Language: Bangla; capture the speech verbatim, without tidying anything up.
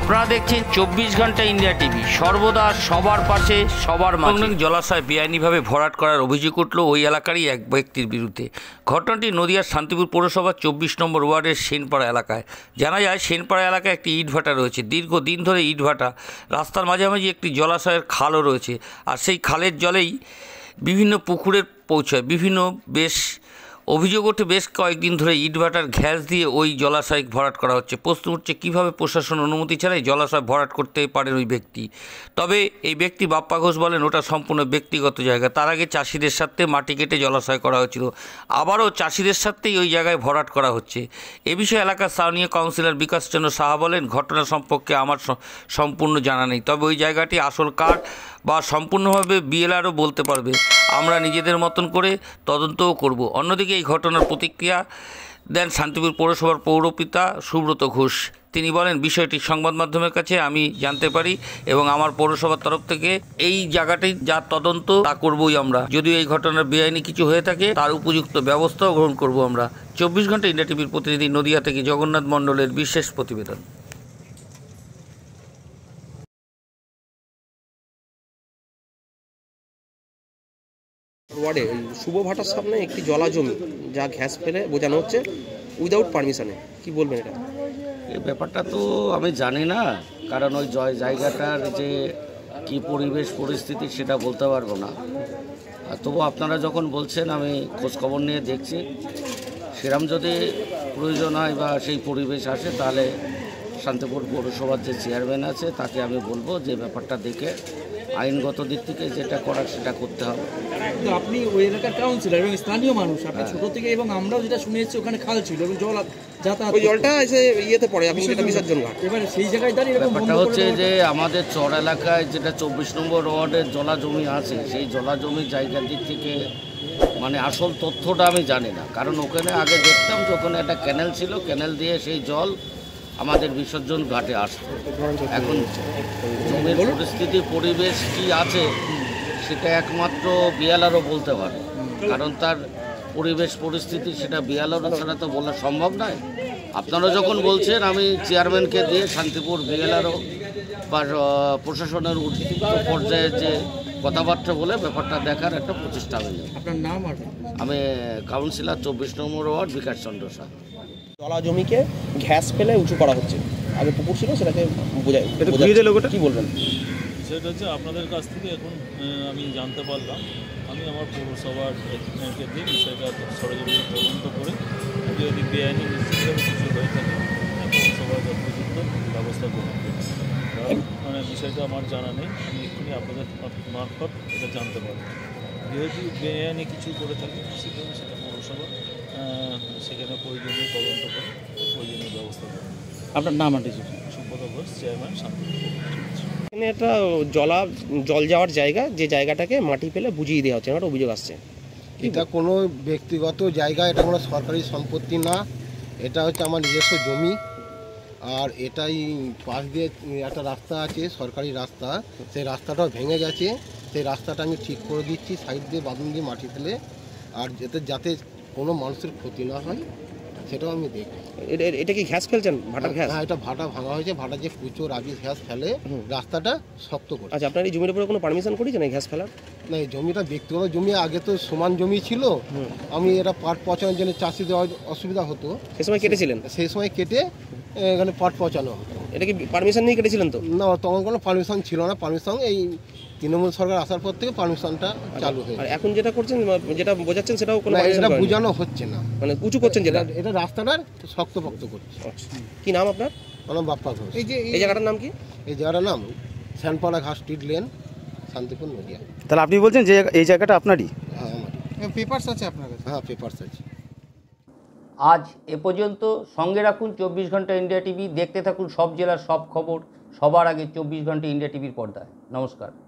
আপনারা দেখছেন চব্বিশ ঘন্টা ইন্ডিয়া টিভি, সর্বদা সবার পাশে সবার মাঝে। জলাশয় বেআইনিভাবে ভরাট করার অভিযোগ উঠল ওই এলাকারই এক ব্যক্তির বিরুদ্ধে। ঘটনাটি নদিয়ার শান্তিপুর পৌরসভার চব্বিশ নম্বর ওয়ার্ডের সেনপাড়া এলাকায়। জানা যায় সেনপাড়া এলাকায় একটি ইটভাটা রয়েছে। দীর্ঘদিন ধরে ইটভাটা, রাস্তার মাঝামাঝি একটি জলাশয়ের খালও রয়েছে। আর সেই খালের জলেই বিভিন্ন পুকুরে পৌঁছায়। বিভিন্ন বেশ অভিযোগ ওঠে বেশ কয়েকদিন ধরে ইটভাটার ঘ্যাস দিয়ে ওই জলাশয় ভরাট করা হচ্ছে। প্রশ্ন উঠছে কীভাবে প্রশাসন অনুমতি ছাড়াই জলাশয় ভরাট করতে পারেন ওই ব্যক্তি। তবে এই ব্যক্তি বাপ্পা ঘোষ বলেন ওটা সম্পূর্ণ ব্যক্তিগত জায়গা। তার আগে চাষিদের সাথে মাটি কেটে জলাশয় করা হয়েছিল, আবারও চাষিদের সাথেই ওই জায়গায় ভরাট করা হচ্ছে। এ বিষয়ে এলাকার স্থানীয় কাউন্সিলর বিকাশচন্দ্র সাহা বলেন, ঘটনা সম্পর্কে আমার সম্পূর্ণ জানা নেই, তবে ওই জায়গাটি আসল কার বা সম্পূর্ণভাবে বিএলআরও বলতে পারবে। আমরা নিজেদের মতন করে তদন্তও করব। অন্যদিকে এই ঘটনার প্রতিক্রিয়া দেন শান্তিপুর পৌরসভার পৌরপিতা সুব্রত ঘোষ। তিনি বলেন, বিষয়টি সংবাদ মাধ্যমের কাছে আমি জানতে পারি এবং আমার পৌরসভার তরফ থেকে এই জায়গাটি যা তদন্ত তা করবই আমরা। যদিও এই ঘটনার বেআইনি কিছু হয়ে থাকে তার উপযুক্ত ব্যবস্থাও গ্রহণ করব আমরা। চব্বিশ ঘন্টা ইন্ডিয়া টিভির প্রতিনিধি নদিয়া থেকে জগন্নাথ মণ্ডলের বিশেষ প্রতিবেদন। ওয়ার্ডে শুভ ভাটার সামনে একটি জলা জমি যা ঘ্যাস ফেলে বোঝানো হচ্ছে উইদাউট পারমিশনে, কি বলবেন এটা? এই ব্যাপারটা তো আমি জানি না, কারণ ওই জয় জায়গাটার যে কি পরিবেশ পরিস্থিতি সেটা বলতে পারবো না। তবু আপনারা যখন বলছেন আমি খোঁজখবর নিয়ে দেখছি, সেরকম যদি প্রয়োজন হয় বা সেই পরিবেশ আসে তাহলে শান্তিপুর পৌরসভার যে চেয়ারম্যান আছে তাকে আমি বলবো যে ব্যাপারটা দেখে আইনগত দিক থেকে যেটা করার সেটা করতে হবে। তো আপনি ওই এলাকার কাউন্সিলর এবং স্থানীয় মানুষ, আপনি ছোট থেকে, এবং আমরাও যেটা শুনে এসেছি ওখানে খাল ছিল এবং জল যাতায়াত, ওই জলটা এসে ইয়েতে পড়ে, আপনি সেটা বিসর্জন ঘাট। এবারে সেই জায়গায় দাঁড়িয়ে ব্যাপারটা হচ্ছে যে আমাদের চর এলাকায় যেটা চব্বিশ নম্বর ওয়ার্ডের জলা জমি আছে, সেই জলা জমির জায়গার দিক থেকে মানে আসল তথ্যটা আমি জানি না। কারণ ওখানে আগে দেখতাম যে ওখানে একটা ক্যানেল ছিল, ক্যানেল দিয়ে সেই জল আমাদের বিসর্জন ঘাটে আসতো। এখন জমির পরিস্থিতি পরিবেশ কি আছে সেটা একমাত্র বিএলআরও বলতে পারে, কারণ তার পরিবেশ পরিস্থিতি সেটা বিএলআরও ছাড়া তো বলা সম্ভব নয়। আপনারা যখন বলছেন আমি চেয়ারম্যানকে দিয়ে শান্তিপুর বিএলআরও বা প্রশাসনের উচ্চ পর্যায়ে যে কথাবার্তা বলে ব্যাপারটা দেখার একটা প্রচেষ্টা হয়ে যাবে। আপনার নাম? আমি কাউন্সিলর চব্বিশ নম্বর ওয়ার্ড বিকাশ চন্দ্র সাহা। জলা জমিকে ঘ্যাস ফেলে উঁচু করা হচ্ছে, আগে পুকুর ছিল সেটাকে বোঝায়, কি বলবেন? সেটা হচ্ছে আপনাদের কাছ থেকে এখন আমি জানতে পারলাম। আমি আমার পৌরসভার এজেন্টকে দিয়ে বিষয়টা সরজমিনে তদন্ত করে যদি বেআইনি নিশ্চিতভাবে কিছু হয়ে থাকে পৌরসভার যথোপযুক্ত ব্যবস্থা গ্রহণ করবে। কারণ মানে বিষয়টা আমার জানা নেই, আমি এক্ষুনি আপনাদের মারফত এটা জানতে পারব। যেহেতু বেআইনি কিছু করে থাকে সেখানে সেটা পৌরসভা সেখানে প্রয়োজনীয় তদন্ত করে প্রয়োজনীয় ব্যবস্থা করে। আপনার নাম? সুব্রত ঘোষ, চেয়ারম্যান শান্তিপুর। এখানে একটা জলা জল যাওয়ার জায়গা, যে জায়গাটাকে মাটি ফেলে বুঝিয়ে দেওয়া হচ্ছে, একটা অভিযোগ আসছে। এটা কোনো ব্যক্তিগত জায়গা, এটা কোনো সরকারি সম্পত্তি না, এটা হচ্ছে আমার নিজস্ব জমি। আর এটাই পাশ দিয়ে একটা রাস্তা আছে, সরকারি রাস্তা, সেই রাস্তাটাও ভেঙে গেছে। সেই রাস্তাটা আমি ঠিক করে দিচ্ছি, সাইড দিয়ে বাঁধন দিয়ে মাটি ফেলে, আর যাতে যাতে কোনো মানুষের ক্ষতি না হয় সেটাও আমি দেখি। এটা কি ঘ্যাস ফেলছেন? ভাটার ঘ্যাস? হ্যাঁ, এটা ভাটা ভাঙা হয়েছে, ভাটা যে কুচো রাবি ঘ্যাস ফেলে রাস্তাটা শক্ত করে। আচ্ছা, আপনার এই জমির উপরে কোনো পারমিশন করেছেন এই ঘ্যাস ফেলার? না, এই জমিটা ব্যক্তিগত জমি, আগে তো সমান জমি ছিল। আমি এটা পাট পচানোর জন্য চাষি দেওয়ার অসুবিধা হতো, সে সময় কেটেছিলেন? সেই সময় কেটে এখানে পাট পচানো হতো। এটা কি পারমিশন নিয়ে কেটেছিলেন? তো না, তখন কোনো পারমিশন ছিল না। পারমিশন এই তৃণমূল সরকার আসার পর থেকে পারমিশনটা চালু হয়েছে। আর এখন যেটা করছেন, যেটা বোঝাচ্ছেন, সেটাও কোনো এটা বোঝানো হচ্ছে না, মানে উঁচু করছেন যেটা, এটা রাস্তাটার শক্তপোক্ত করছে। কি নাম আপনার? আমার নাম বাপ্পা ঘোষ। এই যে এই জায়গাটার নাম কি? এই জায়গাটার নাম শ্যানপাড়া ঘাট স্ট্রিট লেন, শান্তিপুর, নদিয়া। তাহলে আপনি বলছেন যে এই জায়গাটা আপনারই? হ্যাঁ, আমারই। পেপারস আছে আপনার কাছে? হ্যাঁ, পেপারস আছে। আজ এ পর্যন্ত। সঙ্গে রাখুন চব্বিশ ঘন্টা ইন্ডিয়া টিভি। দেখতে থাকুন সব জেলার সব খবর সবার আগে চব্বিশ ঘন্টা ইন্ডিয়া টিভির পর্দায়। নমস্কার।